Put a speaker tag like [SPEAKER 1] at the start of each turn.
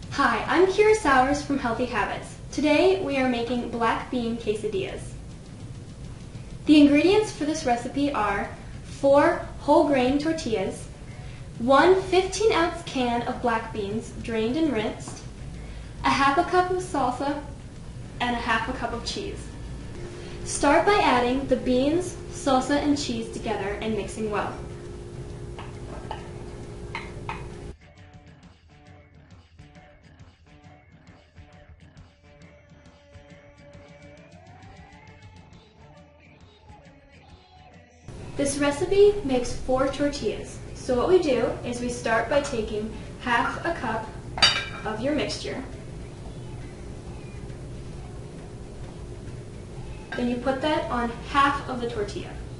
[SPEAKER 1] Hi, I'm Kira Sowers from Healthy Habits. Today we are making black bean quesadillas. The ingredients for this recipe are 4 whole grain tortillas, 1 15-ounce can of black beans drained and rinsed, a half a cup of salsa, and a half a cup of cheese. Start by adding the beans, salsa, and cheese together and mixing well. This recipe makes 4 tortillas. So what we do is we start by taking half a cup of your mixture. Then you put that on half of the tortilla.